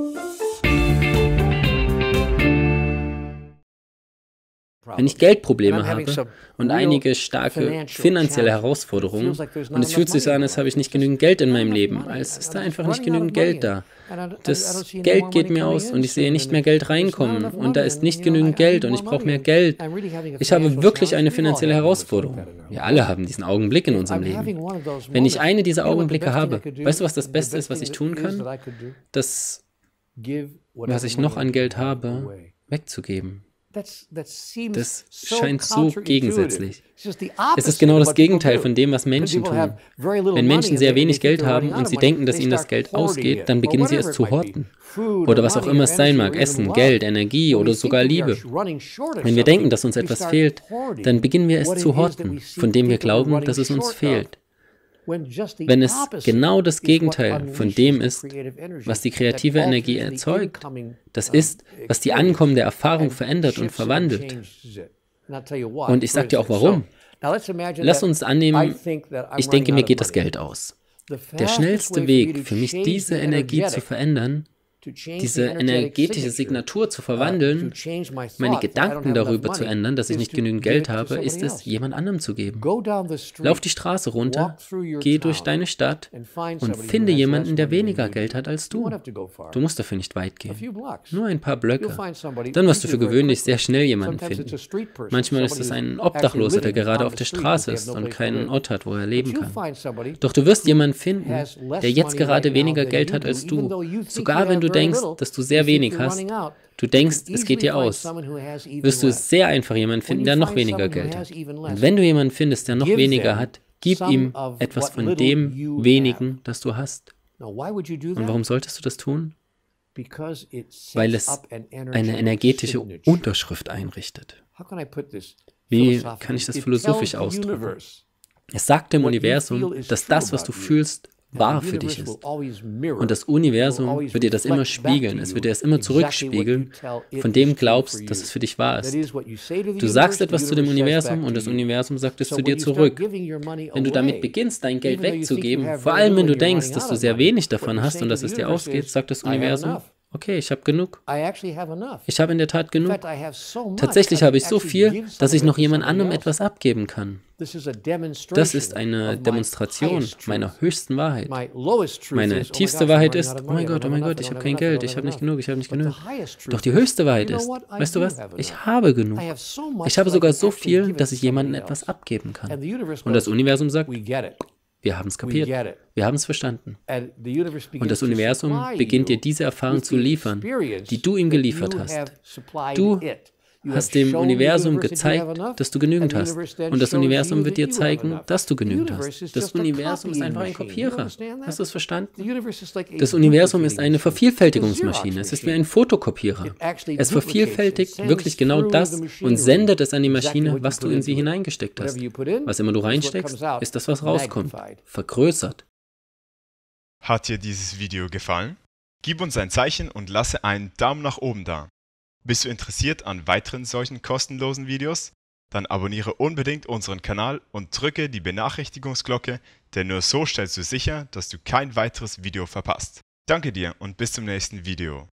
Wenn ich Geldprobleme habe und einige starke finanzielle Herausforderungen und es fühlt sich so an, als habe ich nicht genügend Geld in meinem Leben, als ist da einfach nicht genügend Geld da. Das Geld geht mir aus und ich sehe nicht mehr Geld reinkommen und da ist nicht genügend Geld und ich brauche mehr Geld. Ich habe wirklich eine finanzielle Herausforderung. Wir alle haben diesen Augenblick in unserem Leben. Wenn ich eine dieser Augenblicke habe, weißt du, was das Beste ist, was ich tun kann? Das, was ich noch an Geld habe, wegzugeben. Das scheint so gegensätzlich. Es ist genau das Gegenteil von dem, was Menschen tun. Wenn Menschen sehr wenig Geld haben und sie denken, dass ihnen das Geld ausgeht, dann beginnen sie es zu horten. Oder was auch immer es sein mag, Essen, Geld, Energie oder sogar Liebe. Wenn wir denken, dass uns etwas fehlt, dann beginnen wir es zu horten, von dem wir glauben, dass es uns fehlt. Wenn es genau das Gegenteil von dem ist, was die kreative Energie erzeugt, das ist, was die ankommende Erfahrung verändert und verwandelt. Und ich sage dir auch warum. Lass uns annehmen, ich denke, mir geht das Geld aus. Der schnellste Weg für mich, diese Energie zu verändern, diese energetische Signatur zu verwandeln, meine Gedanken darüber zu ändern, dass ich nicht genügend Geld habe, ist es, jemand anderem zu geben. Lauf die Straße runter, geh durch deine Stadt und finde jemanden, der weniger Geld hat als du. Du musst dafür nicht weit gehen. Nur ein paar Blöcke. Dann wirst du für gewöhnlich sehr schnell jemanden finden. Manchmal ist es ein Obdachloser, der gerade auf der Straße ist und keinen Ort hat, wo er leben kann. Doch du wirst jemanden finden, der jetzt gerade weniger Geld hat als du, sogar wenn du denkst, dass du sehr wenig hast, du denkst, es geht dir aus, wirst du sehr einfach jemanden finden, der noch weniger Geld hat. Und wenn du jemanden findest, der noch weniger hat, gib ihm etwas von dem wenigen, das du hast. Und warum solltest du das tun? Weil es eine energetische Unterschrift einrichtet. Wie kann ich das philosophisch ausdrücken? Es sagt dem Universum, dass das, was du fühlst, wahr für dich ist. Und das Universum wird dir das immer spiegeln. Es wird dir das immer zurückspiegeln, von dem glaubst, dass es für dich wahr ist. Du sagst etwas zu dem Universum und das Universum sagt es zu dir zurück. Wenn du damit beginnst, dein Geld wegzugeben, vor allem wenn du denkst, dass du sehr wenig davon hast und dass es dir ausgeht, sagt das Universum, okay, ich habe genug. Ich habe in der Tat genug. Tatsächlich habe ich so viel, dass ich noch jemand anderem etwas abgeben kann. Das ist eine Demonstration meiner höchsten Wahrheit. Meine tiefste Wahrheit ist, oh mein Gott, ich habe kein Geld, ich habe nicht genug, ich habe nicht genug. Doch die höchste Wahrheit ist, weißt du was, ich habe genug. Ich habe sogar so viel, dass ich jemandem etwas abgeben kann. Und das Universum sagt, wir haben es kapiert. Wir haben es verstanden. Und das Universum beginnt dir diese Erfahrung zu liefern, die du ihm geliefert hast. Du hast dem Universum gezeigt, dass du genügend hast. Und das Universum wird dir zeigen, dass du genügend hast. Das Universum ist einfach ein Kopierer. Hast du es verstanden? Das Universum ist eine Vervielfältigungsmaschine. Es ist wie ein Fotokopierer. Es vervielfältigt wirklich genau das und sendet es an die Maschine, was du in sie hineingesteckt hast. Was immer du reinsteckst, ist das, was rauskommt. Vergrößert. Hat dir dieses Video gefallen? Gib uns ein Zeichen und lasse einen Daumen nach oben da. Bist du interessiert an weiteren solchen kostenlosen Videos? Dann abonniere unbedingt unseren Kanal und drücke die Benachrichtigungsglocke, denn nur so stellst du sicher, dass du kein weiteres Video verpasst. Danke dir und bis zum nächsten Video.